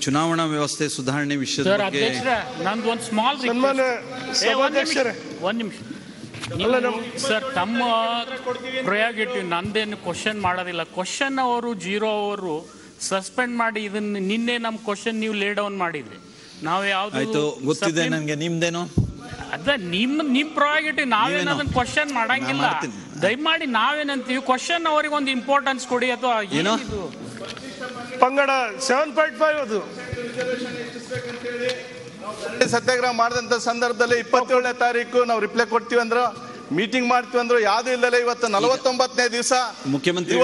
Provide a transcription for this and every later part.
ಚುನಾವಣಾ ವ್ಯವಸ್ಥೆ ಸುಧಾರಣೆ ವಿಷಯದ ಬಗ್ಗೆ ನಂದು ಒಂದು ಸ್ಮಾಲ್ ಒಂದು ನಿಮಿಷ ಸರ್, ತಮ್ಮ ಪ್ರಯಾರಿಟಿ ನಂದೇನು ಕ್ವಶನ್ ಮಾಡೋದಿಲ್ಲ. ಕ್ವಶನ್ ಅವರು 0 ಅವರು ಸಸ್ಪೆಂಡ್ ಮಾಡಿ ಇದನ್ನ ನಿನ್ನೆ ನಮ್ಮ ಕ್ವಶನ್ ನೀವು ಲೇ ಡೌನ್ ಮಾಡಿದ್ರಿ. ನಾವು ಯಾವ್ದು ಗೊತ್ತಿದೆ ನನಗೆ, ನಿಮ್ದೇನೋ ಅದ ನಿಮ್ ಪ್ರಯಾರಿಟಿ. ನಾವೇನು ಅದನ್ನ ಕ್ವಶನ್ ಮಾಡಂಗಿಲ್ಲ. ದಯಮಾಡಿ ನಾವೇನಂತೀವಿ, ಕ್ವಶನ್ ಅವರಿಗೆ ಒಂದು ಇಂಪಾರ್ಟೆನ್ಸ್ ಕೊಡಿ. ಅಥವಾ ಏನು ಪಂಗಡ 7.5 ಅದು ಸತ್ಯಾಗ್ರಹ ಮಾಡಿದಂತ ಸಂದರ್ಭದಲ್ಲಿ 27ನೇ ತಾರೀಕು ನಾವು ರಿಪ್ಲೈ ಕೊಡ್ತೀವಿ ಅಂದ್ರೆ, ಮೀಟಿಂಗ್ ಮಾಡ್ತೀವಿ ಅಂದ್ರು ಯಾವ್ದು ಇಲ್ಲದೆ ಇವತ್ತು 49ನೇ ದಿವಸ ಮುಖ್ಯಮಂತ್ರಿ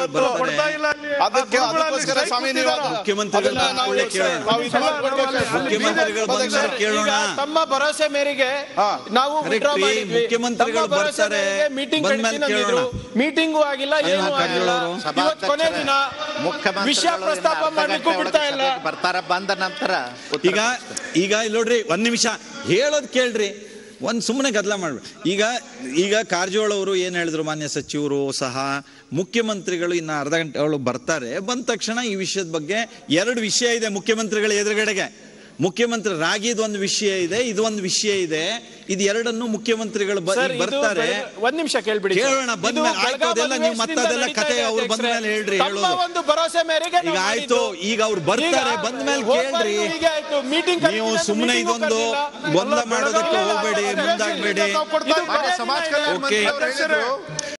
ತಮ್ಮ ಭರವಸೆ ಮೇರೆಗೆ ನಾವು ಮುಖ್ಯಮಂತ್ರಿಗಳು ಬರ್ತಾರೆ, ಮೀಟಿಂಗು ಆಗಿಲ್ಲ, ಏನೂ ಆಗಿಲ್ಲ. ಇವತ್ತು ಕೊನೆ ದಿನ ವಿಷಯ ಪ್ರಸ್ತಾಪ ಮಾಡಲಿಕ್ಕೂ ಬಿಡ್ತಾ ಇಲ್ಲ. ಬರ್ತಾರ ಬಂದ ನಂತರ ಈಗ ನೋಡ್ರಿ, 1 ನಿಮಿಷ ಹೇಳೋದ್ ಕೇಳ್ರಿ, ಸುಮ್ಮನೆ ಗದ್ದಲ ಮಾಡ್ಬೇಡಿ. ಈಗ ಕಾರಜೋಳ ಅವರು ಏನ್ ಹೇಳಿದ್ರು, ಮಾನ್ಯ ಸಚಿವರು ಸಹ, ಮುಖ್ಯಮಂತ್ರಿಗಳು ಇನ್ನು ಅರ್ಧ ಗಂಟೆ ಒಳಗೆ ಬರ್ತಾರೆ. ಬಂದ ತಕ್ಷಣ ಈ ವಿಷಯದ ಬಗ್ಗೆ 2 ವಿಷಯ ಇದೆ ಮುಖ್ಯಮಂತ್ರಿಗಳ ಎದುರುಗಡೆಗೆ. ಮುಖ್ಯಮಂತ್ರಿ ರಾಗಿದ್ ಒಂದು ವಿಷಯ ಇದೆ, ಇದು ಒಂದು ವಿಷಯ ಇದೆ. ಇದು ಎರಡನ್ನು ಮುಖ್ಯಮಂತ್ರಿಗಳು ಬರ್ತಾರೆ. 1 ನಿಮಿಷ ಕೇಳ್ಬಿಡಿ, ಕೇಳೋಣ. ಬಂದ್ಮೇಲೆ ನೀವು ಮತ್ತದೆಲ್ಲ ಕತೆ ಅವ್ರು ಬಂದ್ಮೇಲೆ ಹೇಳ್ರಿ. ಒಂದು ಭರವಸೆ ಮೇರೆಗೆ ಈಗ ಆಯ್ತು, ಈಗ ಅವ್ರು ಬರ್ತಾರೆ, ಬಂದ್ಮೇಲೆ ಕೇಳ್ರಿ. ನೀವು ಸುಮ್ಮನೆ ಇದೊಂದು ಗೊಂದಲ ಮಾಡೋದಕ್ಕೆ ಹೋಗ್ಬೇಡಿ, ಮುಂದಾಗಬೇಡಿ.